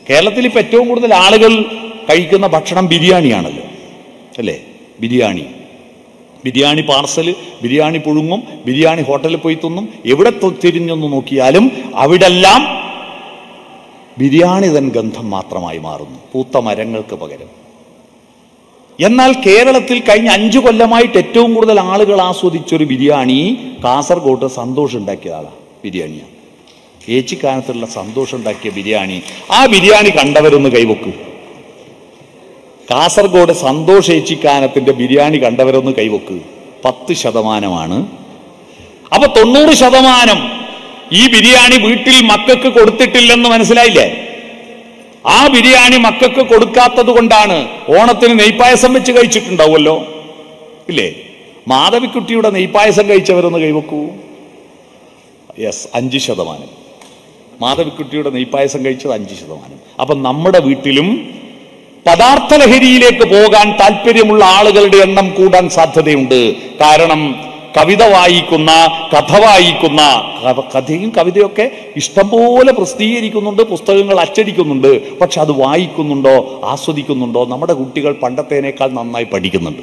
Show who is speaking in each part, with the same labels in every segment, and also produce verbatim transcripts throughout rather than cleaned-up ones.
Speaker 1: കേരളത്തിൽ ഇപ്പം ഏറ്റവും കൂടുതൽ ആളുകൾ കഴിക്കുന്ന ഭക്ഷണം ബിരിയാണിയാണല്ലോ, അല്ലേ? ബിരിയാണി ബിരിയാണി പാർസൽ, ബിരിയാണി പുഴുങ്ങും, ബിരിയാണി ഹോട്ടലിൽ പോയി തിന്നും. എവിടെ തിരിഞ്ഞൊന്ന് നോക്കിയാലും അവിടെല്ലാം ബിരിയാണി തൻ ഗന്ധം മാത്രമായി മാറുന്നു, പൂത്ത മരങ്ങൾക്ക് പകരം. എന്നാൽ കേരളത്തിൽ കഴിഞ്ഞ അഞ്ചു കൊല്ലമായിട്ട് ഏറ്റവും കൂടുതൽ ആളുകൾ ആസ്വദിച്ചൊരു ബിരിയാണി കാസർഗോഡ് സന്തോഷം ഉണ്ടാക്കിയ ആളാണ്. ബിരിയാണിയാണ് ഏച്ചിക്കാനത്തുള്ള സന്തോഷം ഉണ്ടാക്കിയ ബിരിയാണി. ആ ബിരിയാണി കണ്ടവരൊന്ന് കൈവെക്കൂ. കാസർഗോഡ് സന്തോഷ് ഏച്ചിക്കാനത്തിന്റെ ബിരിയാണി കണ്ടവരൊന്ന് കൈവെക്ക്. പത്ത് ശതമാനമാണ്. അപ്പൊ തൊണ്ണൂറ് ശതമാനം ഈ ബിരിയാണി വീട്ടിൽ മക്കൾക്ക് കൊടുത്തിട്ടില്ലെന്ന് മനസ്സിലായില്ലേ? ആ ബിരിയാണി മക്കൾക്ക് കൊടുക്കാത്തത് കൊണ്ടാണ്. ഓണത്തിന് നെയ്പായസം വെച്ച് കഴിച്ചിട്ടുണ്ടാവുമല്ലോ, ഇല്ലേ? മാധവിക്കുട്ടിയുടെ നെയ്പായസം കഴിച്ചവരൊന്ന് കൈവെക്കൂ. യെസ്, അഞ്ച് ശതമാനം. മാധവിക്കുട്ടിയുടെ നെയ്പായസം കഴിച്ചത് അഞ്ച് ശതമാനം. അപ്പൊ നമ്മുടെ വീട്ടിലും പദാർത്ഥ ലഹരിയിലേക്ക് പോകാൻ താല്പര്യമുള്ള ആളുകളുടെ എണ്ണം കൂടാൻ സാധ്യതയുണ്ട്. കാരണം കവിത വായിക്കുന്ന, കഥ വായിക്കുന്ന, കഥയും കവിതയൊക്കെ ഇഷ്ടംപോലെ പ്രസിദ്ധീകരിക്കുന്നുണ്ട്, പുസ്തകങ്ങൾ അച്ചടിക്കുന്നുണ്ട്. പക്ഷെ അത് വായിക്കുന്നുണ്ടോ, ആസ്വദിക്കുന്നുണ്ടോ? നമ്മുടെ കുട്ടികൾ പണ്ടത്തേനേക്കാൾ നന്നായി പഠിക്കുന്നുണ്ട്.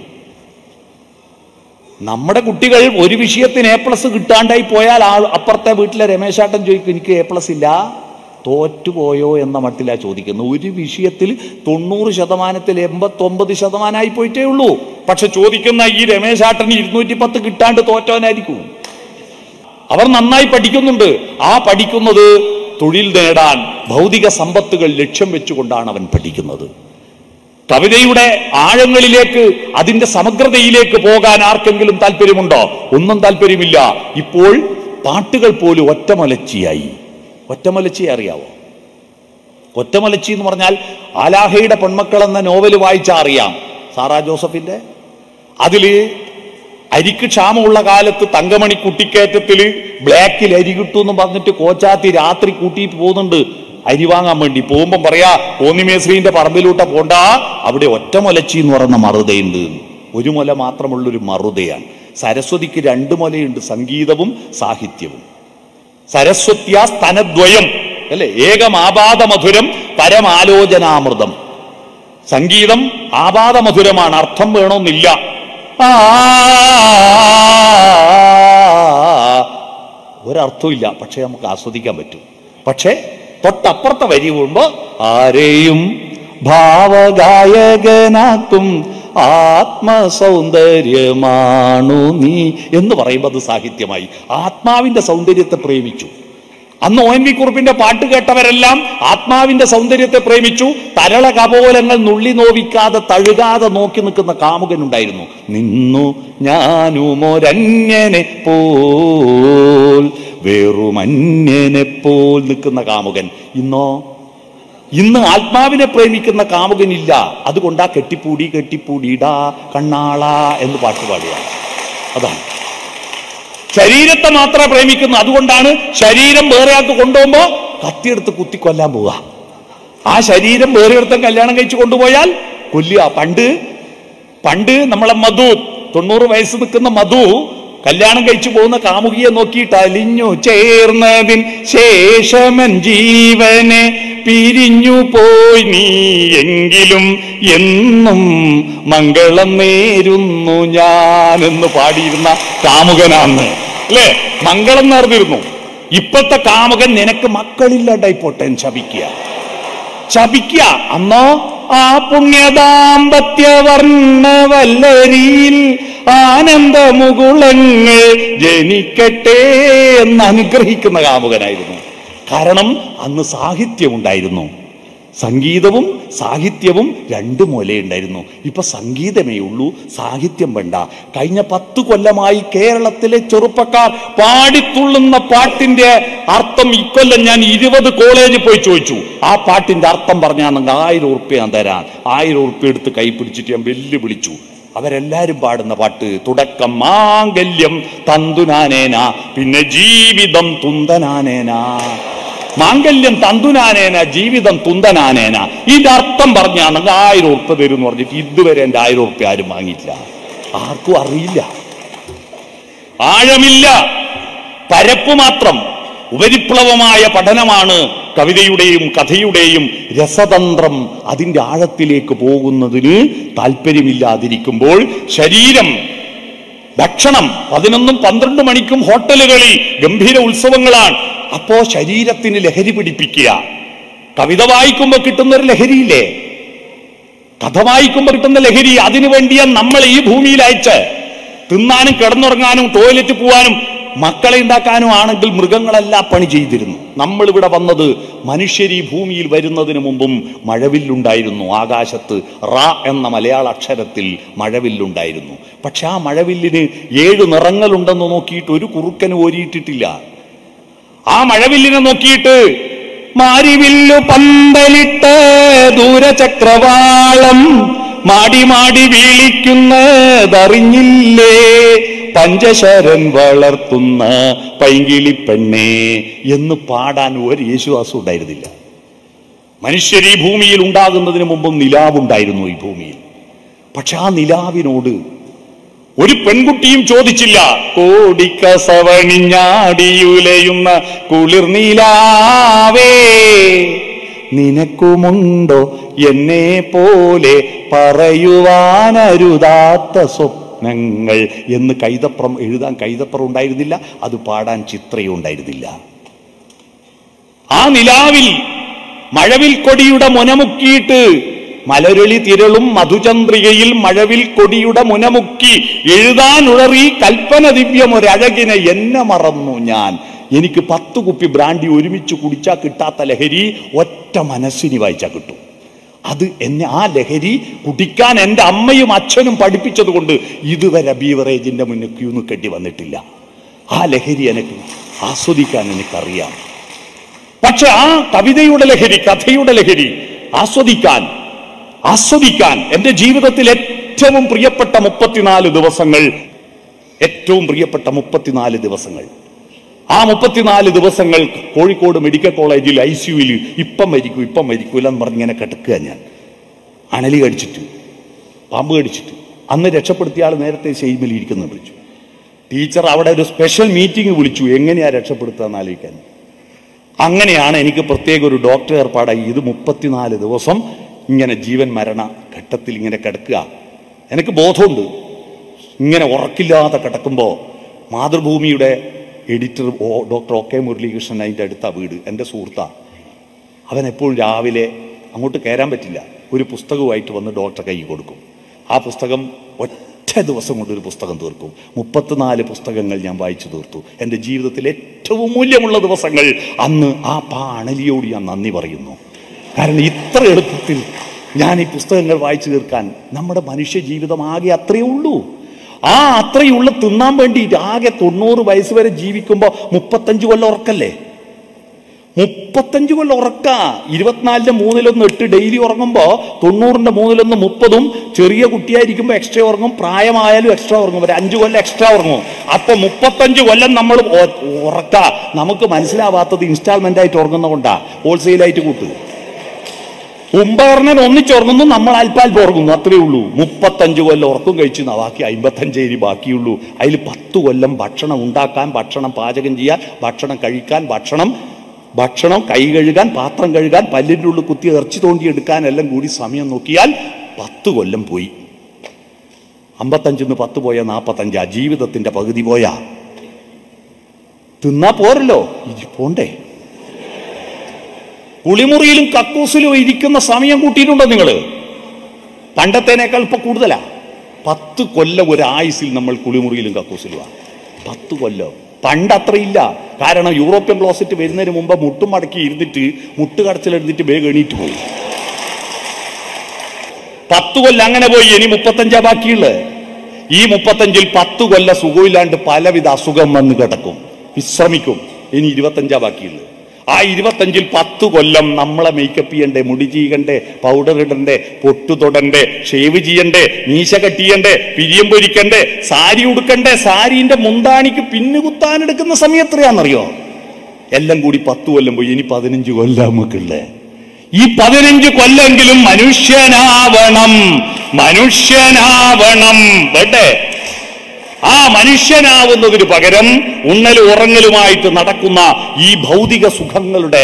Speaker 1: നമ്മുടെ കുട്ടികൾ ഒരു വിഷയത്തിന് എ പ്ലസ് കിട്ടാണ്ടായി പോയാൽ ആ അപ്പുറത്തെ വീട്ടിലെ രമേശാട്ടൻ ചോദിക്കും, എനിക്ക് എ പ്ലസ് ഇല്ല, തോറ്റുപോയോ എന്ന മട്ടിലാ ചോദിക്കുന്നു. ഒരു വിഷയത്തിൽ തൊണ്ണൂറ് ശതമാനത്തിൽ എൺപത്തൊമ്പത് ശതമാനമായി പോയിട്ടേ ഉള്ളൂ. പക്ഷെ ചോദിക്കുന്ന ഈ രമേശാട്ടന് ഇരുന്നൂറ്റി പത്ത് കിട്ടാണ്ട് തോറ്റവനായിരിക്കും. അവർ നന്നായി പഠിക്കുന്നുണ്ട്. ആ പഠിക്കുന്നത് തൊഴിൽ നേടാൻ, ഭൗതിക സമ്പത്തുകൾ ലക്ഷ്യം വെച്ചുകൊണ്ടാണ് അവൻ പഠിക്കുന്നത്. കവിതയുടെ ആഴങ്ങളിലേക്ക്, അതിന്റെ സമഗ്രതയിലേക്ക് പോകാൻ ആർക്കെങ്കിലും താല്പര്യമുണ്ടോ? ഒന്നും താല്പര്യമില്ല. ഇപ്പോൾ പാട്ടുകൾ പോലും ഒറ്റമലച്ചിയായി. ഒറ്റമലച്ചി അറിയാവോ? ഒറ്റമലച്ചി എന്ന് പറഞ്ഞാൽ ആലാഹയുടെ പെൺമക്കൾ എന്ന നോവല് വായിച്ചാൽ അറിയാം, സാറാ ജോസഫിന്റെ. അതില് അരിക്ക് ക്ഷാമമുള്ള കാലത്ത് തങ്കമണി കുട്ടിക്കയറ്റത്തില് ബ്ലാക്കിൽ അരി കിട്ടുമെന്ന് പറഞ്ഞിട്ട് കോച്ചാത്തി രാത്രി കൂട്ടിയിട്ട് പോകുന്നുണ്ട് അരി വാങ്ങാൻ വേണ്ടി. പോകുമ്പം പറയാ, കോന്നിമേശ്രീന്റെ പറമ്പിലൂട്ട പോണ്ട, അവിടെ ഒറ്റമൊലച്ചി എന്ന് പറയുന്ന മറുതയുണ്ട്. ഒരു മുല മാത്രമുള്ളൊരു മറുതയാണ്. സരസ്വതിക്ക് രണ്ട് മുലയുണ്ട്, സംഗീതവും സാഹിത്യവും. സരസ്വത്യാ സ്തനദ്വയം, അല്ലെ? ഏകം ആപാദമധുരം പരമാലോചനാമൃതം. സംഗീതം ആപാദമധുരമാണ്, അർത്ഥം വേണമെന്നില്ല. ആ ഒരർത്ഥമില്ല, പക്ഷെ നമുക്ക് ആസ്വദിക്കാൻ പറ്റും. പക്ഷെ തൊട്ടപ്പുറത്തെ വരി പോകുമ്പോ ആരെയും ഭാവഗായകനാക്കും ആത്മസൗന്ദര്യമാണു നീ എന്ന് പറയുമ്പോൾ അത് സാഹിത്യമായി. ആത്മാവിന്റെ സൗന്ദര്യത്തെ പ്രേമിച്ചു. അന്ന് ഒ എൻ വി കുറുപ്പിന്റെ പാട്ട് കേട്ടവരെല്ലാം ആത്മാവിന്റെ സൗന്ദര്യത്തെ പ്രേമിച്ചു. തരള കപോലങ്ങൾ നുള്ളി നോവിക്കാതെ തഴുകാതെ നോക്കി നിൽക്കുന്ന കാമുകനുണ്ടായിരുന്നു. നിന്നു ഞാനുമൊരന്യനെ പോൽ, വെറുമന്യനെ പോൽ നിൽക്കുന്ന കാമുകൻ. ഇന്നോ ഇന്ന് ആത്മാവിനെ പ്രേമിക്കുന്ന കാമുകനില്ല. അതുകൊണ്ടാ കെട്ടിപ്പൂടി കെട്ടിപ്പൂടിടാ കണ്ണാള എന്ന് പാട്ടുപാടുക. അതാണ് ശരീരത്തെ മാത്രമേ പ്രേമിക്കുന്നു. അതുകൊണ്ടാണ് ശരീരം വേറെ ആൾക്ക് കൊണ്ടുപോകുമ്പോ കത്തിയെടുത്ത് കുത്തിക്കൊല്ലാൻ പോവുക. ആ ശരീരം വേറെ ഒരുത്തൻ കല്യാണം കഴിച്ചു കൊണ്ടുപോയാൽ കൊല്ലുക. പണ്ട് പണ്ട് നമ്മളെ മധു, തൊണ്ണൂറ് വയസ്സ് നിൽക്കുന്ന മധു കല്യാണം കഴിച്ചു പോകുന്ന കാമുകിയെ നോക്കിയിട്ട് അലിഞ്ഞു ചേർന്നതിൻ ശേഷമൻ ജീവനെ പിരിഞ്ഞു പോയി നീ, എങ്കിലും എന്നും മംഗളം നേരുന്നു ഞാൻ എന്ന് പാടിയിരുന്ന കാമുകനാണ്, അല്ലേ? മംഗളം നേർന്നിരുന്നു. ഇപ്പോഴത്തെ കാമുകൻ നിനക്ക് മക്കളില്ലാണ്ടായിപ്പോട്ടെ ശപിക്കുക ശപിക്കുക. അന്നോ ആ പുണ്യദാമ്പത്യവർണ്ണവല്ലരിയിൽ ആനന്ദമുകുളങ്ങൾ ജനിക്കട്ടെ എന്ന് അനുഗ്രഹിക്കുന്ന കാമുകനായിരുന്നു. കാരണം അന്ന് സാഹിത്യമുണ്ടായിരുന്നു. സംഗീതവും സാഹിത്യവും രണ്ട് മുലയുണ്ടായിരുന്നു. ഇപ്പൊ സംഗീതമേ ഉള്ളൂ, സാഹിത്യം വേണ്ട. കഴിഞ്ഞ പത്തു കൊല്ലമായി കേരളത്തിലെ ചെറുപ്പക്കാർ പാടിത്തുള്ളുന്ന പാട്ടിന്റെ അർത്ഥം ഇക്കൊല്ലം ഞാൻ ഇരുപത് കോളേജിൽ പോയി ചോദിച്ചു. ആ പാട്ടിന്റെ അർത്ഥം പറഞ്ഞാണെങ്കിൽ ആയിരം ഉറുപ്പ്യ ഞാൻ തരാൻ. ആയിരം ഉറുപ്പ്യ എടുത്ത് കൈ പിടിച്ചിട്ട് ഞാൻ വെല്ലു വിളിച്ചു. അവരെല്ലാരും പാടുന്ന പാട്ട് തുടക്കം മാംഗല്യം തന്തുനാനേന, പിന്നെ ജീവിതം തുന്തനാനേന. മാംഗല്യം തന്തുനാനേന, ജീവിതം തുന്തനാനേന. ഇതിന്റെ അർത്ഥം പറഞ്ഞാണെങ്കിൽ ആയിരം ഉറുപ്പ്യ തരും എന്ന് പറഞ്ഞിട്ട് ഇതുവരെ എന്റെ ആയിരം ഉറുപ്പ്യ ആരും വാങ്ങിയില്ല. ആർക്കും അറിയില്ല, ആഴമില്ല, പരപ്പ് മാത്രം. ഉപരിപ്ലവമായ പഠനമാണ് കവിതയുടെയും കഥയുടെയും രസതന്ത്രം അതിൻ്റെ ആഴത്തിലേക്ക് പോകുന്നതിന് താല്പര്യമില്ലാതിരിക്കുമ്പോൾ ശരീരം ഭക്ഷണം പതിനൊന്നും പന്ത്രണ്ട് മണിക്കും ഹോട്ടലുകളിൽ ഗംഭീര ഉത്സവങ്ങളാണ്. അപ്പോ ശരീരത്തിന് ലഹരി പിടിപ്പിക്കുക. കവിത വായിക്കുമ്പോൾ കിട്ടുന്നൊരു ലഹരിയില്ലേ, കഥ വായിക്കുമ്പോൾ കിട്ടുന്ന ലഹരി, അതിനു വേണ്ടിയാ നമ്മൾ ഈ ഭൂമിയിൽ അയച്ച് തിന്നാനും കിടന്നുറങ്ങാനും ടോയ്ലറ്റ് പോവാനും മക്കളെ ഉണ്ടാക്കാനും ആണെങ്കിൽ മൃഗങ്ങളെല്ലാം പണി ചെയ്തിരുന്നു. നമ്മളിവിടെ വന്നത് മനുഷ്യർ ഈ ഭൂമിയിൽ വരുന്നതിന് മുമ്പും മഴവില്ലുണ്ടായിരുന്നു. ആകാശത്ത് റ എന്ന മലയാള അക്ഷരത്തിൽ മഴവില്ലുണ്ടായിരുന്നു. പക്ഷെ ആ മഴവില്ലിന് ഏഴ് നിറങ്ങളുണ്ടെന്ന് നോക്കിയിട്ട് ഒരു കുറുക്കന് ഓരിയിട്ടിട്ടില്ല. ആ മഴവില്ലിനെ നോക്കിയിട്ട് മാരിവില്ലു പന്തലിട്ട് ദൂരചക്രവാളം മാടി മാടി വീളിക്കുന്നതറിഞ്ഞില്ലേ പഞ്ചശരൻ വളർത്തുന്ന പൈങ്കിളി പെണ്ണേ എന്ന് പാടാൻ ഒരു യേശുദാസും ഉണ്ടായിരുന്നില്ല. മനുഷ്യർ ഈ ഭൂമിയിൽ ഉണ്ടാകുന്നതിന് മുമ്പും നിലാവുണ്ടായിരുന്നു ഈ ഭൂമിയിൽ. പക്ഷെ ആ നിലാവിനോട് ഒരു പെൺകുട്ടിയും ചോദിച്ചില്ല, കോടിക്കസവണിഞ്ഞാടിയുലയുന്ന കുളിർനിലാവേ നിനക്കുമുണ്ടോ എന്നെ പോലെ പറയുവാനരുതാത്ത സ്വപ്നങ്ങൾ എന്ന് കൈതപ്രം എഴുതാൻ കൈതപ്രം ഉണ്ടായിരുന്നില്ല, അത് പാടാൻ ചിത്രയും ഉണ്ടായിരുന്നില്ല. ആ നിലാവിൽ മഴവിൽ കൊടിയുടെ മുനമുക്കിയിട്ട് മലരളി തിരളും മധുചന്ദ്രികയിൽ മഴവിൽ കൊടിയുടെ മുനമുക്കി എഴുതാനുഴറി കൽപ്പന ദിവ്യം ഒരഴകിനെ എന്നെ മറന്നു ഞാൻ. എനിക്ക് പത്ത് കുപ്പി ബ്രാൻഡി ഒരുമിച്ച് കുടിച്ചാൽ കിട്ടാത്ത ലഹരി ഒറ്റ മനസ്സിന് വായിച്ചാൽ കിട്ടും. അത് എന്നെ ആ ലഹരി കുടിക്കാൻ എൻ്റെ അമ്മയും അച്ഛനും പഠിപ്പിച്ചത് കൊണ്ട് ഇതുവരെ ബീവറേജിന്റെ മുന്നിൽ ക്യൂ കെട്ടി വന്നിട്ടില്ല. ആ ലഹരി എനിക്ക് ആസ്വദിക്കാൻ എനിക്കറിയാം. പക്ഷെ ആ കവിതയുടെ ലഹരി, കഥയുടെ ലഹരി ആസ്വദിക്കാൻ ആസ്വദിക്കാൻ എൻ്റെ ജീവിതത്തിൽ ഏറ്റവും പ്രിയപ്പെട്ട മുപ്പത്തിനാല് ദിവസങ്ങൾ ഏറ്റവും പ്രിയപ്പെട്ട മുപ്പത്തിനാല് ദിവസങ്ങൾ ആ മുപ്പത്തിനാല് ദിവസങ്ങൾ കോഴിക്കോട് മെഡിക്കൽ കോളേജിൽ ഐ സിയുവിൽ ഇപ്പം മരിക്കും ഇപ്പം മരിക്കൂല എന്ന് പറഞ്ഞിങ്ങനെ കിടക്കുക. ഞാൻ അണലി കടിച്ചിട്ട്, പാമ്പ് കടിച്ചിട്ട്. അന്ന് രക്ഷപ്പെടുത്തിയ ആൾ നേരത്തെ സെയിമിൽ ഇരിക്കുന്ന വിളിച്ചു. ടീച്ചർ അവിടെ ഒരു സ്പെഷ്യൽ മീറ്റിംഗ് വിളിച്ചു, എങ്ങനെയാ രക്ഷപ്പെടുത്തുക എന്ന് ആലോചിക്കാൻ. അങ്ങനെയാണ് എനിക്ക് പ്രത്യേക ഒരു ഡോക്ടർ ഏർപ്പാടായി. ഇത് മുപ്പത്തിനാല് ദിവസം ഇങ്ങനെ ജീവൻ മരണ ഘട്ടത്തിൽ ഇങ്ങനെ കിടക്കുക. എനിക്ക് ബോധമുണ്ട്. ഇങ്ങനെ ഉറക്കില്ലാതെ കിടക്കുമ്പോൾ മാതൃഭൂമിയുടെ editor doctor O K Muralikrishnan അതിൻ്റെ അടുത്ത വീട്, എൻ്റെ സുഹൃത്താണ്. അവൻ എപ്പോഴും രാവിലെ അങ്ങോട്ട് കയറാൻ പറ്റില്ല, ഒരു പുസ്തകമായിട്ട് വന്ന് ഡോക്ടർ കൈ കൊടുക്കും. ആ പുസ്തകം ഒറ്റ ദിവസം കൊണ്ടൊരു പുസ്തകം തീർക്കും. മുപ്പത്തിനാല് പുസ്തകങ്ങൾ ഞാൻ വായിച്ചു തീർത്തു. എൻ്റെ ജീവിതത്തിലെ ഏറ്റവും മൂല്യമുള്ള ദിവസങ്ങൾ അന്ന്. ആ പാ അണലിയോട് ഞാൻ നന്ദി പറയുന്നു. കാരണം ഇത്ര എളുപ്പത്തിൽ ഞാൻ ഈ പുസ്തകങ്ങൾ വായിച്ചു തീർക്കാൻ, നമ്മുടെ മനുഷ്യ ജീവിതം ആകെ അത്രയേ ഉള്ളൂ. ആ അത്രയുള്ള തിന്നാൻ വേണ്ടിയിട്ട് ആകെ തൊണ്ണൂറ് വയസ്സ് വരെ ജീവിക്കുമ്പോൾ മുപ്പത്തഞ്ച് കൊല്ലം ഉറക്കല്ലേ? മുപ്പത്തഞ്ച് കൊല്ലം ഉറക്ക. ഇരുപത്തിനാലിന്റെ മൂന്നിലൊന്ന് എട്ട് ഡെയിലി ഉറങ്ങുമ്പോൾ തൊണ്ണൂറിന്റെ മൂന്നിലൊന്ന് മുപ്പതും. ചെറിയ കുട്ടിയായിരിക്കുമ്പോൾ എക്സ്ട്രാ ഉറങ്ങും, പ്രായമായാലും എക്സ്ട്രാ ഉറങ്ങും, ഒരു അഞ്ചു കൊല്ലം എക്സ്ട്രാ ഉറങ്ങും. അപ്പൊ മുപ്പത്തഞ്ച് കൊല്ലം നമ്മൾ ഉറക്ക. നമുക്ക് മനസ്സിലാവാത്തത് ഇൻസ്റ്റാൾമെന്റ് ആയിട്ട് ഉറങ്ങുന്ന കൊണ്ടാ, ഹോൾസെയിലായിട്ട് കൂട്ടുക. കുംഭകർണൻ ഒന്നിച്ചുറങ്ങുന്നു, നമ്മൾ അല്പാൽപ്പം ഉറങ്ങുന്നു, അത്രയേ ഉള്ളൂ. മുപ്പത്തഞ്ച് കൊല്ലം ഉറക്കം കഴിച്ചു, ബാക്കി അമ്പത്തഞ്ചേരി ബാക്കിയുള്ളൂ. അതിൽ പത്ത് കൊല്ലം ഭക്ഷണം ഉണ്ടാക്കാൻ, ഭക്ഷണം പാചകം ചെയ്യാൻ, ഭക്ഷണം കഴിക്കാൻ, ഭക്ഷണം ഭക്ഷണം കൈ കഴുകാൻ, പാത്രം കഴുകാൻ, പല്ലിൻ്റെ ഉള്ളിൽ കുത്തി ഇറച്ചി തോണ്ടിയെടുക്കാൻ എല്ലാം കൂടി സമയം നോക്കിയാൽ പത്ത് കൊല്ലം പോയി. അമ്പത്തഞ്ചിന്ന് പത്ത് പോയാൽ നാൽപ്പത്തഞ്ചാ. ജീവിതത്തിന്റെ പകുതി പോയാ. തിന്നാ പോരല്ലോ, ഇനി പോണ്ടേ? കുളിമുറിയിലും കക്കൂസിലും ഇരിക്കുന്ന സമയം കൂട്ടിയിട്ടുണ്ടോ നിങ്ങൾ? പണ്ടത്തേനേക്കാൾ ഇപ്പൊ കൂടുതലാ. പത്ത് കൊല്ലം ഒരു ആയുസിൽ നമ്മൾ കുളിമുറിയിലും കക്കൂസിലുമാണ്. പത്ത് കൊല്ലം. പണ്ടത്രയില്ല. കാരണം യൂറോപ്യൻ ക്ലോസറ്റ് വരുന്നതിന് മുമ്പ് മുട്ടും മടക്കി ഇരുന്നിട്ട് മുട്ടുകടച്ചിലെടുത്തിട്ട് വേഗം എണീറ്റ് പോയി. പത്ത് കൊല്ലം അങ്ങനെ പോയി. ഇനി മുപ്പത്തഞ്ചാ ബാക്കിയുള്ളത്. ഈ മുപ്പത്തഞ്ചിൽ പത്ത് കൊല്ലം സുഖമില്ലാണ്ട് പലവിധ അസുഖം വന്ന് കിടക്കും, വിശ്രമിക്കും. ഇനി ഇരുപത്തഞ്ചാ ബാക്കിയുള്ളത്. ആ ഇരുപത്തഞ്ചിൽ പത്ത് കൊല്ലം നമ്മളെ മേക്കപ്പ് ചെയ്യണ്ടേ, മുടി ചെയ്യണ്ടേ, പൗഡർ ഇടണ്ടേ, പൊട്ടു തൊടണ്ടേ, ഷേവ് ചെയ്യണ്ടേ, മീശ കട്ടിയണ്ടേ, പിരിയം പൊരിക്കണ്ടേ, സാരി ഉടുക്കണ്ടേ, സാരിന്റെ മുന്താണിക്ക് പിന്നു കുത്താനെടുക്കുന്ന സമയം എത്രയാണെന്നറിയോ? എല്ലാം കൂടി പത്ത് കൊല്ലം പോയി. ഇനി പതിനഞ്ച് കൊല്ലം നമുക്കുള്ളേ. ഈ പതിനഞ്ച് കൊല്ലെങ്കിലും മനുഷ്യനാവണം, മനുഷ്യനാവണം. വേണ്ടേ? ആ മനുഷ്യനാവുന്നതിന് പകരം ഉണ്ണലും ഉറങ്ങലുമായിട്ട് നടക്കുന്ന ഈ ഭൗതിക സുഖങ്ങളുടെ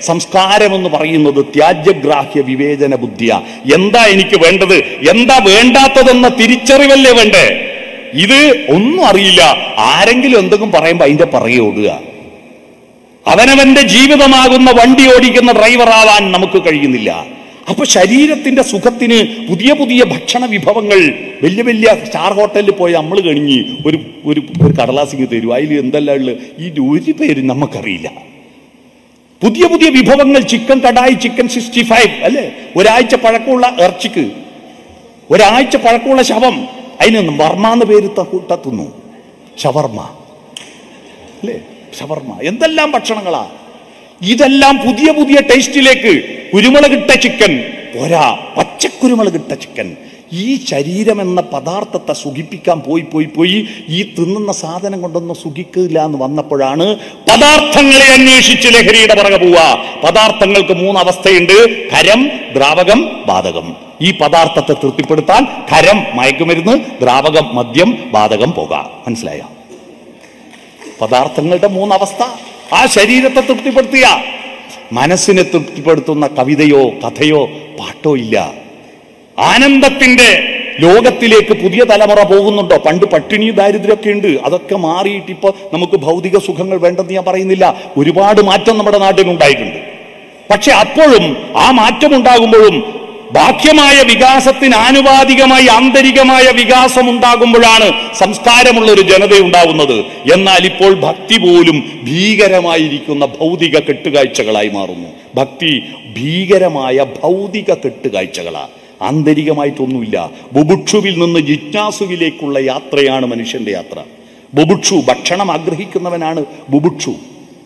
Speaker 1: സംസ്കാരം എന്ന് പറയുന്നത് ത്യാജ്യഗ്രാഹ്യ വിവേചന ബുദ്ധിയ. എന്താ എനിക്ക് വേണ്ടത്, എന്താ വേണ്ടാത്തതെന്ന തിരിച്ചറിവല്ലേ വേണ്ടേ? ഇത് ഒന്നും അറിയില്ല. ആരെങ്കിലും എന്തെങ്കിലും പറയുമ്പോ അതിന്റെ പുറകെ ഓടുക. അവനവന്റെ ജീവിതമാകുന്ന വണ്ടി ഓടിക്കുന്ന ഡ്രൈവറാവാൻ നമുക്ക് കഴിയുന്നില്ല. അപ്പൊ ശരീരത്തിന്റെ സുഖത്തിന് പുതിയ പുതിയ ഭക്ഷണ വിഭവങ്ങൾ വലിയ വലിയ സ്റ്റാർ ഹോട്ടലിൽ പോയി നമ്മൾ കഴിഞ്ഞ് ഒരു ഒരു ഒരു കടലാസിങ് തരും, അതിൽ എന്തെല്ലാം ഉള്ളത് ഈ ഒരു പേര് നമുക്കറിയില്ല. പുതിയ പുതിയ വിഭവങ്ങൾ, chicken kadai, chicken sixty five അല്ലേ, ഒരാഴ്ച പഴക്കമുള്ള ഇറച്ചിക്ക് ഒരാഴ്ച പഴക്കമുള്ള ശവം, അതിന് വർമാന്ന് പേര് തട്ടുന്നു, ഷവർമ അല്ലേ, ഷവർമ. എന്തെല്ലാം ഭക്ഷണങ്ങളാ ഇതെല്ലാം. പുതിയ പുതിയ ടേസ്റ്റിലേക്ക്. കുരുമുളകിട്ട ചിക്കൻ പോരാ, പച്ചക്കുരുമുളകിട്ട ചിക്കൻ. ഈ ശരീരം എന്ന പദാർത്ഥത്തെ സുഖിപ്പിക്കാൻ പോയി പോയി പോയി ഈ തിന്നുന്ന സാധനം കൊണ്ടൊന്നും സുഖിക്കില്ല എന്ന് വന്നപ്പോഴാണ് പദാർത്ഥങ്ങളെ അന്വേഷിച്ച് ലഹരിയുടെ പുറകെ പോവുക. പദാർത്ഥങ്ങൾക്ക് മൂന്ന് അവസ്ഥയുണ്ട്: ഖരം, ദ്രാവകം, ബാധകം. ഈ പദാർത്ഥത്തെ തൃപ്തിപ്പെടുത്താൻ ഖരം മയക്കുമരുന്ന്, ദ്രാവകം മദ്യം, ബാധകം പുക. മനസ്സിലായോ? പദാർത്ഥങ്ങളുടെ മൂന്നവസ്ഥ. ആ ശരീരത്തെ തൃപ്തിപ്പെടുത്തുക. മനസ്സിനെ തൃപ്തിപ്പെടുത്തുന്ന കവിതയോ കഥയോ പാട്ടോ ഇല്ല. ആനന്ദത്തിന്റെ ലോകത്തിലേക്ക് പുതിയ തലമുറ പോകുന്നുണ്ടോ? പണ്ട് പട്ടിണി ദാരിദ്ര്യമൊക്കെ ഉണ്ട്, അതൊക്കെ മാറിയിട്ട് ഇപ്പൊ നമുക്ക് ഭൗതിക സുഖങ്ങൾ വേണ്ടെന്ന് ഞാൻ പറയുന്നില്ല. ഒരുപാട് മാറ്റം നമ്മുടെ നാട്ടിലുണ്ടായിട്ടുണ്ട്. പക്ഷെ അപ്പോഴും ആ മാറ്റം ഉണ്ടാകുമ്പോഴും ബാഹ്യമായ വികാസത്തിന് ആനുപാതികമായി ആന്തരികമായ വികാസം ഉണ്ടാകുമ്പോഴാണ് സംസ്കാരമുള്ള ഒരു ജനത ഉണ്ടാവുന്നത്. എന്നാൽ ഇപ്പോൾ ഭക്തി പോലും ഭീകരമായിരിക്കുന്ന ഭൗതിക കെട്ടുകാഴ്ചകളായി മാറുന്നു. ഭക്തി ഭീകരമായ ഭൗതിക കെട്ടുകാഴ്ചകളാ, ആന്തരികമായിട്ടൊന്നുമില്ല. ബുഭുക്ഷുവിൽ നിന്ന് ജിജ്ഞാസുവിലേക്കുള്ള യാത്രയാണ് മനുഷ്യന്റെ യാത്ര. ബുഭുക്ഷു ഭക്ഷണം ആഗ്രഹിക്കുന്നവനാണ് ബുഭുക്ഷു.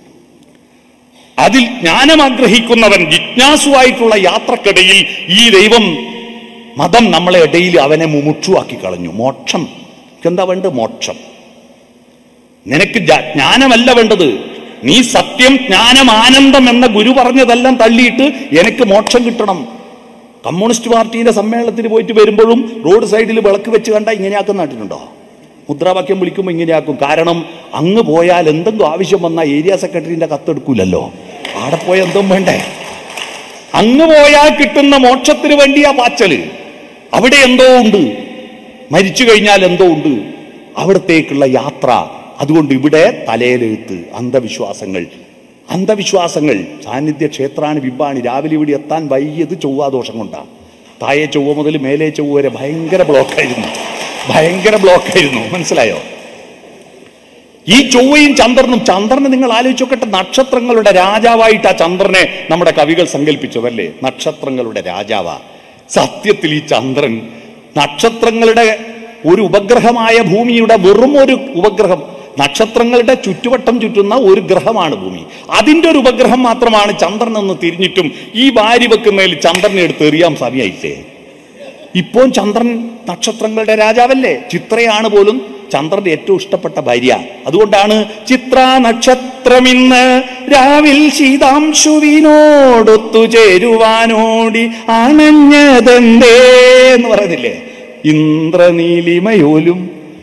Speaker 1: അതിൽ ജ്ഞാനം ആഗ്രഹിക്കുന്നവൻ ജിജ്ഞാസുവായിട്ടുള്ള യാത്രക്കിടയിൽ ഈ ദൈവം മതം നമ്മളെ ഇടയിൽ അവനെ മുമുക്ഷുവാക്കി കളഞ്ഞു. മോക്ഷം എന്താ വേണ്ടത്? മോക്ഷം. നിനക്ക് ജ്ഞാനമല്ല വേണ്ടത്. നീ സത്യം, ജ്ഞാനം, ആനന്ദം എന്ന ഗുരു പറഞ്ഞതെല്ലാം തള്ളിയിട്ട് എനിക്ക് മോക്ഷം കിട്ടണം. കമ്മ്യൂണിസ്റ്റ് പാർട്ടിയുടെ സമ്മേളനത്തിന് പോയിട്ട് വരുമ്പോഴും റോഡ് സൈഡിൽ വിളക്ക് വെച്ച് കണ്ടാൽ ഇങ്ങനെയാക്കുന്ന നാട്ടിലുണ്ടോ? മുദ്രാവാക്യം വിളിക്കുമ്പോൾ ഇങ്ങനെയാക്കും. കാരണം അങ്ങ് പോയാൽ എന്തെങ്കിലും ആവശ്യം വന്നാൽ ഏരിയ സെക്രട്ടറിന്റെ കത്തെടുക്കൂലല്ലോ. അവിടെ പോയ എന്തും വേണ്ടേ? അങ്ങ് പോയാൽ കിട്ടുന്ന മോക്ഷത്തിന് വേണ്ടിയാ പാച്ചല്. അവിടെ എന്തോ ഉണ്ട്, മരിച്ചു കഴിഞ്ഞാൽ എന്തോ ഉണ്ട്, അവിടത്തേക്കുള്ള യാത്ര. അതുകൊണ്ട് ഇവിടെ തലയിലെഴുത്ത്, അന്ധവിശ്വാസങ്ങൾ അന്ധവിശ്വാസങ്ങൾ സാന്നിധ്യ ക്ഷേത്രാണ് ബിംബാണ്. രാവിലെ ഇവിടെ എത്താൻ വൈകിയത് ചൊവ്വാദോഷം കൊണ്ടാണ്. താഴെ ചൊവ്വ മുതൽ മേലെ ചൊവ്വ വരെ ഭയങ്കര ബ്ലോക്കായിരുന്നു, ഭയങ്കര ബ്ലോക്കായിരുന്നു. മനസ്സിലായോ? ഈ ചൊവ്വയും ചന്ദ്രനും, ചന്ദ്രനെ നിങ്ങൾ ആലോചിച്ച് നോക്കട്ടെ, നക്ഷത്രങ്ങളുടെ രാജാവായിട്ട് ആ ചന്ദ്രനെ നമ്മുടെ കവികൾ സങ്കല്പിച്ചതല്ലേ? നക്ഷത്രങ്ങളുടെ രാജാവാ. സത്യത്തിൽ ഈ ചന്ദ്രൻ നക്ഷത്രങ്ങളുടെ ഒരു ഉപഗ്രഹമായ ഭൂമിയുടെ വെറും ഒരു ഉപഗ്രഹം, നക്ഷത്രങ്ങളുടെ ചുറ്റുവട്ടം ചുറ്റുന്ന ഒരു ഗ്രഹമാണ് ഭൂമി. അതിന്റെ ഒരു ഉപഗ്രഹം മാത്രമാണ് ചന്ദ്രൻ എന്ന് തിരിഞ്ഞിട്ടും ഈ വാരി വെക്കുന്നതിൽ ചന്ദ്രനെ എടുത്ത് എറിയാൻ സമയമായില്ലേ? ഇപ്പോൾ ചന്ദ്രൻ നക്ഷത്രങ്ങളുടെ രാജാവല്ലേ? ചിത്രയാണ് പോലും ചന്ദ്രന്റെ ഏറ്റവും ഇഷ്ടപ്പെട്ട ഭാര്യ. അതുകൊണ്ടാണ് ചിത്ര നക്ഷത്രമിന്ന് രാവിൽ ശീതാംശുവിനോടൊത്തു ചേരുവാനോടി അണഞ്ഞതെന്തേ എന്ന് പറയുന്നില്ലേ? ഇന്ദ്രനീലിമയോലും.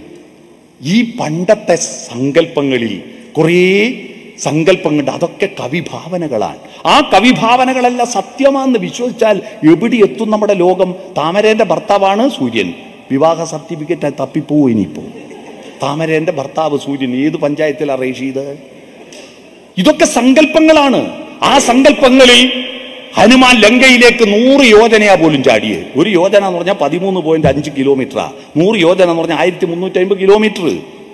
Speaker 1: ഈ പണ്ടത്തെ സങ്കല്പങ്ങളിൽ കുറേ സങ്കല്പങ്ങളുണ്ട്, അതൊക്കെ കവിഭാവനകളാണ്. ആ കവിഭാവനകളെല്ലാം സത്യമാണെന്ന് വിശ്വസിച്ചാൽ എവിടെ എത്തും നമ്മുടെ ലോകം? താമരേന്റെ ഭർത്താവാണ് സൂര്യൻ, വിവാഹ സർട്ടിഫിക്കറ്റ് തപ്പിപ്പോവും. ഇനിയിപ്പോ താമരേന്റെ ഭർത്താവ് സൂര്യൻ ഏത് പഞ്ചായത്തിലാണ് രജിസ്റ്റർ ചെയ്ത്? ഇതൊക്കെ സങ്കല്പങ്ങളാണ്. ആ സങ്കല്പങ്ങളിൽ ഹനുമാൻ ലങ്കയിലേക്ക് നൂറ് യോജനയാ പോലും ചാടിയത്. ഒരു യോജന എന്ന് പറഞ്ഞാൽ പതിമൂന്ന് പോയിന്റ് അഞ്ച് കിലോമീറ്ററാ. നൂറ് യോജന എന്ന് പറഞ്ഞാൽ ആയിരത്തി മുന്നൂറ്റി അമ്പത് കിലോമീറ്റർ.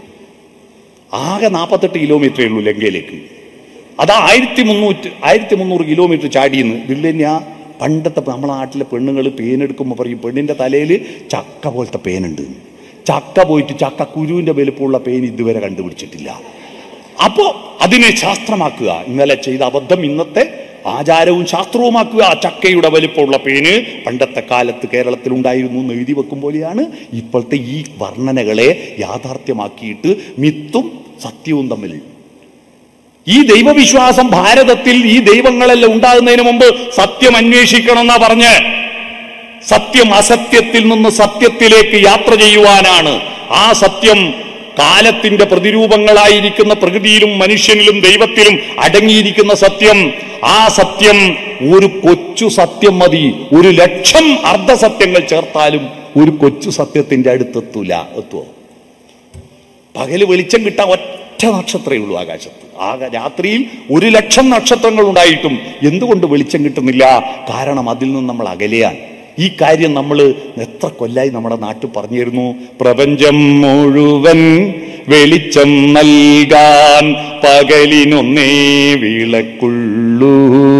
Speaker 1: ആകെ നാൽപ്പത്തെട്ട് കിലോമീറ്ററേ ഉള്ളൂ ലങ്കയിലേക്ക്. അതാ ആയിരത്തി മുന്നൂറ്റി ആയിരത്തി മുന്നൂറ് കിലോമീറ്റർ ചാടിയെന്ന്. ഇതിൽ തന്നെയാ പണ്ടത്തെ നമ്മളെ നാട്ടിലെ പെണ്ണുങ്ങൾ പേനെടുക്കുമ്പോൾ പറയും പെണ്ണിന്റെ തലയിൽ ചക്ക പോലത്തെ പേനുണ്ട്. ചക്ക പോയിട്ട് ചക്ക കുരുവിന്റെ വലുപ്പമുള്ള പേൻ ഇതുവരെ കണ്ടുപിടിച്ചിട്ടില്ല. അപ്പോ അതിനെ ശാസ്ത്രമാക്കുക. ഇന്നലെ ചെയ്ത അബദ്ധം ഇന്നത്തെ ആചാരവും ശാസ്ത്രവുമാക്കുക. ചക്കയുടെ വലിപ്പമുള്ള പേന് പണ്ടത്തെ കാലത്ത് കേരളത്തിൽ ഉണ്ടായിരുന്നു എന്ന് എഴുതി വെക്കും പോലെയാണ് ഇപ്പോഴത്തെ ഈ വർണ്ണനകളെ യാഥാർത്ഥ്യമാക്കിയിട്ട് മിത്തും സത്യവും തമ്മിൽ. ഈ ദൈവവിശ്വാസം ഭാരതത്തിൽ ഈ ദൈവങ്ങളെല്ലാം ഉണ്ടാകുന്നതിന് മുമ്പ് സത്യം അന്വേഷിക്കണം എന്നാ പറഞ്ഞ്. സത്യം അസത്യത്തിൽ നിന്ന് സത്യത്തിലേക്ക് യാത്ര ചെയ്യുവാനാണ്. ആ സത്യം കാലത്തിന്റെ പ്രതിരൂപങ്ങളായിരിക്കുന്ന പ്രകൃതിയിലും മനുഷ്യനിലും ദൈവത്തിലും അടങ്ങിയിരിക്കുന്ന സത്യം. ആ സത്യം ഒരു കൊച്ചു സത്യം മതി. ഒരു ലക്ഷം അർദ്ധസത്യങ്ങൾ ചേർത്താലും ഒരു കൊച്ചു സത്യത്തിന്റെ അടുത്തെത്തൂല. എത്തുവോ? പകല് വെളിച്ചം കിട്ടാൻ ഒറ്റ നക്ഷത്രമേ ഉള്ളൂ ആകാശത്ത്. ആ രാത്രിയിൽ ഒരു ലക്ഷം നക്ഷത്രങ്ങൾ ഉണ്ടായിട്ടും എന്തുകൊണ്ട് വെളിച്ചം കിട്ടുന്നില്ല? കാരണം അതിൽ നിന്ന് നമ്മൾ അകലെയാണ്. ഈ കാര്യം നമ്മൾ എത്ര കൊല്ലായി നമ്മുടെ നാട്ടിൽ പറഞ്ഞിരുന്നു. പ്രപഞ്ചം മുഴുവൻ വെളിച്ചം നൽകാൻ പകലിനൊന്നേ വിളക്കുള്ളൂ,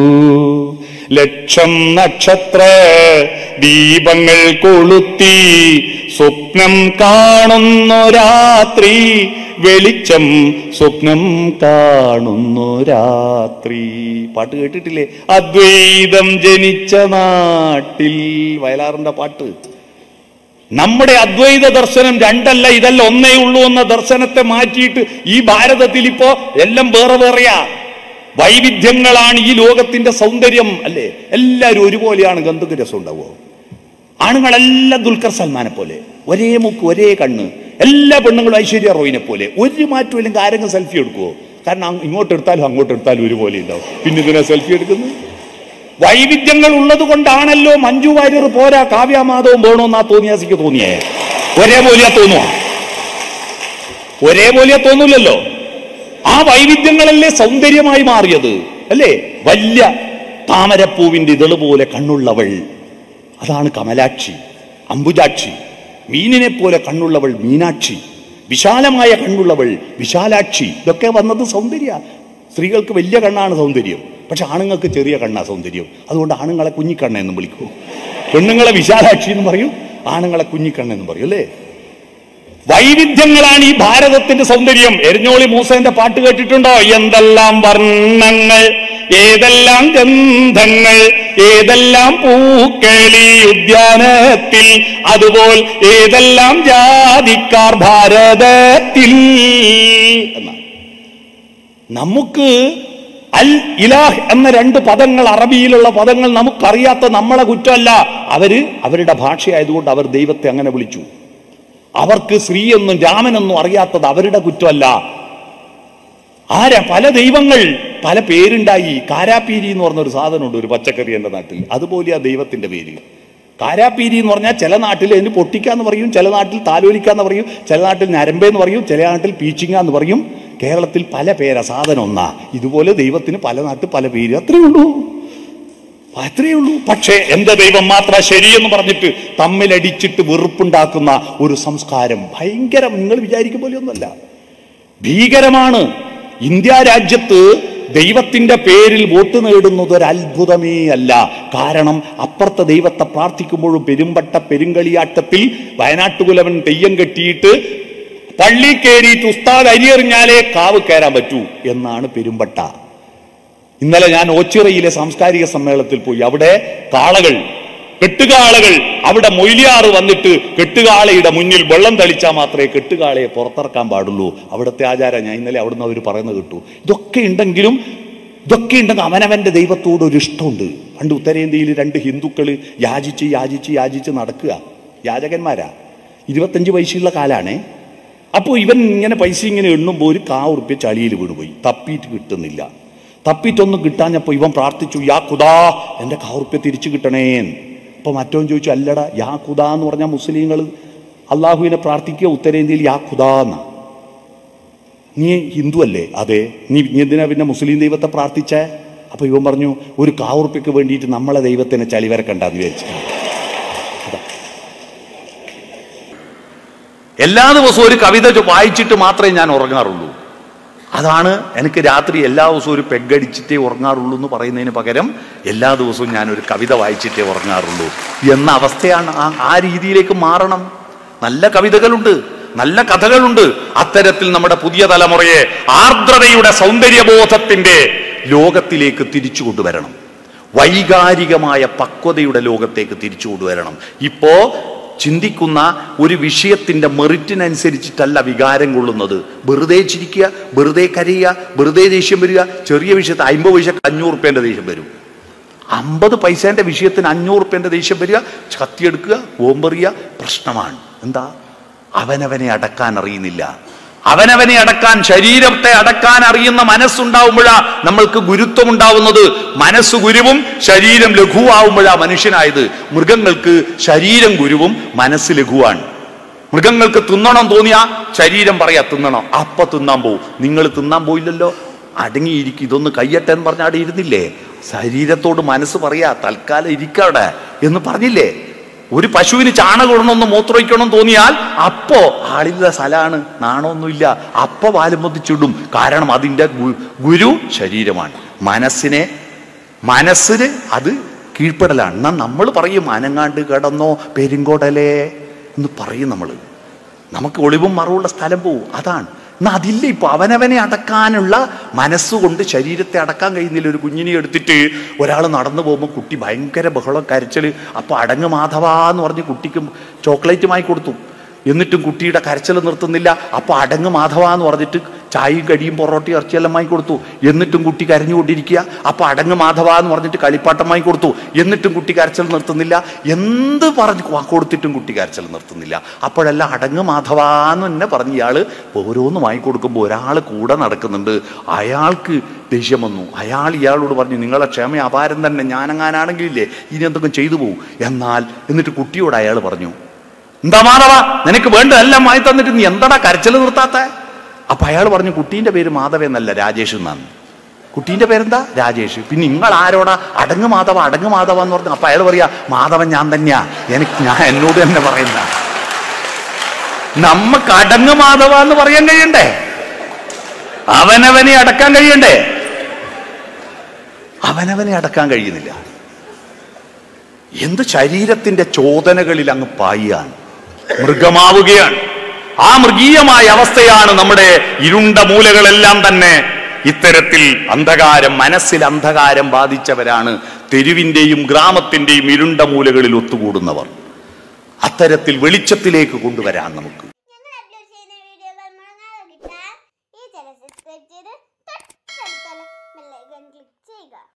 Speaker 1: ലക്ഷം നക്ഷത്ര ദീപങ്ങൾ കൊളുത്തി സ്വപ്നം കാണുന്നു രാത്രി, വെളിച്ചം സ്വപ്നം കാണുന്നു രാത്രി. പാട്ട് കേട്ടിട്ടില്ലേ? അദ്വൈതം ജനിച്ച നാട്ടിൽ, വയലാറിന്റെ പാട്ട്. നമ്മുടെ അദ്വൈത ദർശനം രണ്ടല്ല ഇതല്ല ഒന്നേ ഉള്ളൂ എന്ന ദർശനത്തെ മാറ്റിയിട്ട് ഈ ഭാരതത്തിൽ ഇപ്പോ എല്ലാം വേറെ വേറെയാ. വൈവിധ്യങ്ങളാണ് ഈ ലോകത്തിന്റെ സൗന്ദര്യം അല്ലേ? എല്ലാവരും ഒരുപോലെയാണ്. ഗന്ധക രസം ഉണ്ടാവുമോ? ആണുങ്ങളെല്ലാം ദുൽഖർ സൽമാനെ പോലെ, ഒരേ മുക്ക് ഒരേ കണ്ണ്. എല്ലാ പെണ്ണുങ്ങളും ഐശ്വര്യ റോയിനെ പോലെ. ഒരു മാറ്റം ഇല്ലെങ്കിൽ ആരെങ്കിലും സെൽഫി എടുക്കുവോ? കാരണം ഇങ്ങോട്ട് എടുത്താലും അങ്ങോട്ട് എടുത്താലും ഒരുപോലെ ഉണ്ടാവും. പിന്നെ ഇതിനെ സെൽഫി എടുക്കുന്നത്? വൈവിധ്യങ്ങൾ ഉള്ളത് കൊണ്ടാണല്ലോ മഞ്ജു വാര്യർ പോരാ കാവ്യമാധവും വേണമെന്നാ തോന്നിയാസിക്ക് തോന്നിയേ. ഒരേപോലെയാ തോന്നുക? ഒരേപോലെയാ തോന്നൂലല്ലോ. ആ വൈവിധ്യങ്ങളല്ലേ സൗന്ദര്യമായി മാറിയത് അല്ലേ? വലിയ താമരപ്പൂവിന്റെ ഇതള് പോലെ കണ്ണുള്ളവൾ, അതാണ് കമലാക്ഷി. അംബുജാക്ഷി. മീനിനെ പോലെ കണ്ണുള്ളവൾ മീനാക്ഷി. വിശാലമായ കണ്ണുള്ളവൾ വിശാലാക്ഷി. ഇതൊക്കെ വന്നത് സൗന്ദര്യ. സ്ത്രീകൾക്ക് വലിയ കണ്ണാണ് സൗന്ദര്യം, പക്ഷെ ആണുങ്ങൾക്ക് ചെറിയ കണ്ണാ സൗന്ദര്യം. അതുകൊണ്ട് ആണുങ്ങളെ കുഞ്ഞിക്കണ്ണ എന്നും വിളിക്കൂ. പെണ്ണുങ്ങളെ വിശാലാക്ഷി എന്ന് പറയും, ആണുങ്ങളെ കുഞ്ഞിക്കണ്ണ എന്നും പറയും അല്ലേ? വൈവിധ്യങ്ങളാണ് ഈ ഭാരതത്തിന്റെ സൗന്ദര്യം. എരഞ്ഞോളി മൂസേന്റെ പാട്ട് കേട്ടിട്ടുണ്ടോ? എന്തെല്ലാം വർണ്ണങ്ങൾ, ഏതെല്ലാം ഗന്ധങ്ങൾ, ഏതെല്ലാം പൂക്കളി ഉദ്യാനത്തിൽ, അതുപോൽ ഏതെല്ലാം ജാതിക്കാർ ഭാരതത്തിൽ എന്നാണ്. നമുക്ക് അൽ ഇലാഹ് എന്ന രണ്ട് പദങ്ങൾ, അറബിയിലുള്ള പദങ്ങൾ നമുക്കറിയാത്ത നമ്മളെ കുറ്റമല്ല. അവര് അവരുടെ ഭാഷയായതുകൊണ്ട് അവർ ദൈവത്തെ അങ്ങനെ വിളിച്ചു. അവർക്ക് ശ്രീയെന്നും രാമനെന്നും അറിയാത്തത് അവരുടെ കുറ്റമല്ല. ആരാ? പല ദൈവങ്ങൾ, പല പേരുണ്ടായി. കാരാപ്പീരി എന്ന് പറഞ്ഞൊരു സാധനമുണ്ട്, ഒരു പച്ചക്കറി എന്റെ നാട്ടിൽ. അതുപോലെ ആ ദൈവത്തിന്റെ പേര് കാരാപ്പീരി എന്ന് പറഞ്ഞാൽ ചില നാട്ടിൽ അതിന് പൊട്ടിക്കാന്ന് പറയും, ചില നാട്ടിൽ താലോലിക്കാന്ന് പറയും, ചില നാട്ടിൽ നരമ്പെന്ന് പറയും, ചില നാട്ടിൽ പീച്ചിങ്ങ എന്ന് പറയും. കേരളത്തിൽ പല പേരാ, സാധനം ഒന്നാ. ഇതുപോലെ ദൈവത്തിന് പല നാട്ടിൽ പല പേര്. അത്രേ ഉള്ളൂ, അത്രയേ ഉള്ളൂ. പക്ഷേ എന്റെ ദൈവം മാത്രം ശരിയെന്ന് പറഞ്ഞിട്ട് തമ്മിലടിച്ചിട്ട് വെറുപ്പുണ്ടാക്കുന്ന ഒരു സംസ്കാരം ഭയങ്കരം. നിങ്ങൾ വിചാരിക്കും പോലെയൊന്നുമല്ല, ഭീകരമാണ്. ഇന്ത്യ രാജ്യത്ത് ദൈവത്തിന്റെ പേരിൽ വോട്ട് നേടുന്നത് ഒരു അത്ഭുതമേ അല്ല. കാരണം അപ്പുറത്തെ ദൈവത്തെ പ്രാർത്ഥിക്കുമ്പോഴും പെരുമ്പട്ട പെരുങ്കളിയാട്ടത്തിൽ വയനാട്ടുകുലവൻ തെയ്യം കെട്ടിയിട്ട് പള്ളി കയറിയിട്ട് ഉസ്താദ് അരിയെറിഞ്ഞാലേ കാവ് കയറാൻ പറ്റൂ എന്നാണ് പെരുമ്പട്ട. ഇന്നലെ ഞാൻ ഓച്ചിറയിലെ സാംസ്കാരിക സമ്മേളനത്തിൽ പോയി. അവിടെ കാളകൾ, കെട്ടുകാളകൾ, അവിടെ മൊയ്ലിയാറ് വന്നിട്ട് കെട്ടുകാളയുടെ മുന്നിൽ വെള്ളം തളിച്ചാൽ മാത്രമേ കെട്ടുകാളയെ പുറത്തിറക്കാൻ പാടുള്ളൂ. അവിടുത്തെ ആചാരം ഞാൻ ഇന്നലെ അവിടുന്ന് അവർ പറയുന്നത് കേട്ടു. ഇതൊക്കെ ഉണ്ടെങ്കിലും ഇതൊക്കെ ഉണ്ടെങ്കിൽ അവനവന്റെ ദൈവത്തോട് ഒരു ഇഷ്ടമുണ്ട്. പണ്ട് ഉത്തരേന്ത്യയിൽ രണ്ട് ഹിന്ദുക്കൾ യാചിച്ച് യാചിച്ച് യാചിച്ച് നടക്കുക, യാചകന്മാരാ. ഇരുപത്തഞ്ച് പൈസയുള്ള കാലാണേ. അപ്പോൾ ഇവൻ ഇങ്ങനെ പൈസ ഇങ്ങനെ എണ്ണുമ്പോൾ ഒരു കാ ഉറുപ്പ്യ ചളിയിൽ വീണുപോയി. തപ്പിയിട്ട് കിട്ടുന്നില്ല. തപ്പിയിട്ടൊന്നും കിട്ടാഞ്ഞപ്പോൾ ഇവൻ പ്രാർത്ഥിച്ചു, യാ ഖുദാ എൻ്റെ കാ ഉറുപ്പ്യ തിരിച്ചു കിട്ടണേന്ന്. അപ്പോൾ മറ്റവൻ ചോദിച്ചു, അല്ലടാ യാ ഖുദാ എന്ന് പറഞ്ഞാൽ മുസ്ലിങ്ങൾ അള്ളാഹുവിനെ പ്രാർത്ഥിക്കുക ഉത്തരേന്ത്യയിൽ യാ ഖുദാ എന്നാ. നീ ഹിന്ദു അല്ലേ? അതെ. നീ എന്തിനാ പിന്നെ മുസ്ലിം ദൈവത്തെ പ്രാർത്ഥിച്ചേ? അപ്പോൾ ഇവൻ പറഞ്ഞു, ഒരു കാ ഉറുപ്പ്യക്ക് വേണ്ടിയിട്ട് നമ്മളെ ദൈവത്തിനെ ചളിവരക്കണ്ടെന്ന് വിചാരിച്ചു. എല്ലാ ദിവസവും ഒരു കവിത വായിച്ചിട്ട് മാത്രമേ ഞാൻ ഉറങ്ങാറുള്ളൂ. അതാണ് എനിക്ക് രാത്രി എല്ലാ ദിവസവും ഒരു പെഗടിച്ചിട്ടേ ഉറങ്ങാറുള്ളൂ എന്ന് പറയുന്നതിന് പകരം എല്ലാ ദിവസവും ഞാൻ ഒരു കവിത വായിച്ചിട്ടേ ഉറങ്ങാറുള്ളൂ എന്ന അവസ്ഥയാണ്. ആ ആ രീതിയിലേക്ക് മാറണം. നല്ല കവിതകളുണ്ട്, നല്ല കഥകളുണ്ട്. അത്തരത്തിൽ നമ്മുടെ പുതിയ തലമുറയെ ആർദ്രതയുടെ സൗന്ദര്യബോധത്തിന്റെ ലോകത്തിലേക്ക് തിരിച്ചു കൊണ്ടുവരണം. വൈകാരികമായ പക്വതയുടെ ലോകത്തേക്ക് തിരിച്ചു കൊണ്ടുവരണം. ഇപ്പോ ചിന്തിക്കുന്ന ഒരു വിഷയത്തിന്റെ മെറിറ്റിനനുസരിച്ചിട്ടല്ല വികാരം കൊള്ളുന്നത്. വെറുതെ ചിരിക്കുക, വെറുതെ കരയുക, വെറുതെ ദേഷ്യം വരിക. ചെറിയ വിഷയത്തിൽ അമ്പത് പൈസക്ക് അഞ്ഞൂറ് റുപ്യേന്റെ ദേഷ്യം വരും. അമ്പത് പൈസേന്റെ വിഷയത്തിന് അഞ്ഞൂറ് റുപ്യേന്റെ ദേഷ്യം വരിക, കത്തിയെടുക്കുക, ബോംബെറിയുക, പ്രശ്നമാണ്. എന്താ? അവനവനെ അടക്കാൻ അറിയുന്നില്ല. അവനവനെ അടക്കാൻ, ശരീരത്തെ അടക്കാൻ അറിയുന്ന മനസ്സുണ്ടാവുമ്പോഴാ നമ്മൾക്ക് ഗുരുത്വം ഉണ്ടാവുന്നത്. മനസ്സ് ഗുരുവും ശരീരം ലഘുവാകുമ്പോഴാ മനുഷ്യനായത്. മൃഗങ്ങൾക്ക് ശരീരം ഗുരുവും മനസ്സ് ലഘുവാണ്. മൃഗങ്ങൾക്ക് തിന്നണം തോന്നിയാ ശരീരം പറയാ തിന്നണം, അപ്പ തിന്നാൻ പോവും. നിങ്ങൾ തിന്നാൻ പോയില്ലല്ലോ, അടങ്ങിയിരിക്കും, ഇതൊന്ന് കയ്യട്ടെ എന്ന് പറഞ്ഞാൽ അവിടെ ഇരുന്നില്ലേ? ശരീരത്തോട് മനസ്സ് പറയാ തൽക്കാലം ഇരിക്കവിടെ എന്ന് പറഞ്ഞില്ലേ? ഒരു പശുവിന് ചാണകം ഇടണമെന്ന് മൂത്രമൊഴിക്കണം തോന്നിയാൽ അപ്പോ ആളില്ല സ്ഥലമാണ്, നാണമൊന്നുമില്ല, അപ്പ വാലും പൊതിച്ചിടും. കാരണം അതിൻ്റെ ഗുരു ശരീരമാണ്. മനസ്സിനെ മനസ്സിന് അത് കീഴ്പ്പെടലാണ്. എന്നാൽ നമ്മൾ പറയും അനങ്ങാണ്ട് കിടന്നോ പെരുങ്കോടലേ എന്ന് പറയും. നമ്മൾ നമുക്ക് ഒളിവും മറവുള്ള സ്ഥലം പോവും. അതാണ്. എന്നാൽ അതില്ല. ഇപ്പൊ അവനവനെ അടക്കാനുള്ള മനസ്സുകൊണ്ട് ശരീരത്തെ അടക്കാൻ കഴിയുന്നില്ല. ഒരു കുഞ്ഞിനെ എടുത്തിട്ട് ഒരാൾ നടന്നു പോകുമ്പോൾ കുട്ടി ഭയങ്കര ബഹളം, കരച്ചില്. അപ്പൊ അടങ്ങ് മാധവ എന്ന് പറഞ്ഞ് കുട്ടിക്ക് ചോക്ലേറ്റുമായി കൊടുത്തു. എന്നിട്ടും കുട്ടിയുടെ കരച്ചിൽ നിർത്തുന്നില്ല. അപ്പൊ അടങ്ങ് മാധവ എന്ന് പറഞ്ഞിട്ട് ചായയും കടിയും പൊറോട്ടയും ഇറച്ചിയെല്ലാം വാങ്ങി കൊടുത്തു. എന്നിട്ടും കുട്ടി കരഞ്ഞുകൊണ്ടിരിക്കുക. അപ്പൊ അടങ്ങ് മാധവ എന്ന് പറഞ്ഞിട്ട് കളിപ്പാട്ടം വാങ്ങി കൊടുത്തു. എന്നിട്ടും കുട്ടി കരച്ചിൽ നിർത്തുന്നില്ല. എന്ത് പറഞ്ഞു കൊടുത്തിട്ടും കുട്ടി കരച്ചിൽ നിർത്തുന്നില്ല. അപ്പോഴെല്ലാം അടങ്ങ് മാധവ എന്ന് തന്നെ പറഞ്ഞ് ഇയാള് ഓരോന്ന് വാങ്ങിക്കൊടുക്കുമ്പോൾ ഒരാൾ കൂടെ നടക്കുന്നുണ്ട്. അയാൾക്ക് ദേഷ്യം വന്നു. അയാൾ ഇയാളോട് പറഞ്ഞു, നിങ്ങളെ ക്ഷമ അപാരം തന്നെ, ഞാനങ്ങാനാണെങ്കിലില്ലേ ഇനി എന്തെങ്കിലും ചെയ്തു പോകും. എന്നാൽ എന്നിട്ട് കുട്ടിയോട് അയാൾ പറഞ്ഞു, എന്താ മാധവ നിനക്ക് വേണ്ടതെല്ലാം വാങ്ങി തന്നിട്ട് നീ എന്താടാ കരച്ചിൽ നിർത്താത്ത? അപ്പൊ അയാൾ പറഞ്ഞു, കുട്ടീൻ്റെ പേര് മാധവ എന്നല്ല, രാജേഷ് എന്നാണ്. കുട്ടീൻ്റെ പേരെന്താ? രാജേഷ്. പിന്നെ നിങ്ങൾ ആരോടാ അടങ്ങ് മാധവ അടങ്ങ് മാധവ എന്ന് പറഞ്ഞു? അപ്പൊ അയാൾ പറയാ, മാധവൻ ഞാൻ തന്നെയാ, എനിക്ക് ഞാൻ എന്നോട് തന്നെ പറയുന്ന. നമുക്ക് അടങ്ങ് മാധവ എന്ന് പറയാൻ കഴിയണ്ടേ? അവനവനെ അടക്കാൻ കഴിയണ്ടേ? അവനവനെ അടക്കാൻ കഴിയുന്നില്ല. എന്ത് ശരീരത്തിന്റെ ചോദനകളിൽ അങ്ങ് പായാണ്, മൃഗമാവുകയാണ്. ആ മൃഗീയമായ അവസ്ഥയാണ് നമ്മുടെ ഇരുണ്ട മൂലകളെല്ലാം തന്നെ. ഇത്തരത്തിൽ അന്ധകാരം, മനസ്സിൽ അന്ധകാരം ബാധിച്ചവരാണ് തെരുവിന്റെയും ഗ്രാമത്തിന്റെയും ഇരുണ്ട മൂലകളിൽ ഒത്തുകൂടുന്നവർ. അത്തരത്തിൽ വെളിച്ചത്തിലേക്ക് കൊണ്ടുവരാൻ നമുക്ക്